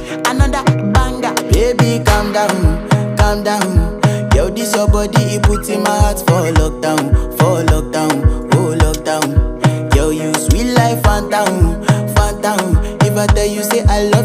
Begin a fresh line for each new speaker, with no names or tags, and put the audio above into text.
another banger. Baby, calm down. Yo, this your body, it puts in my heart for lockdown, oh lockdown. Yo, you sweet life, phantom. If I tell you say I love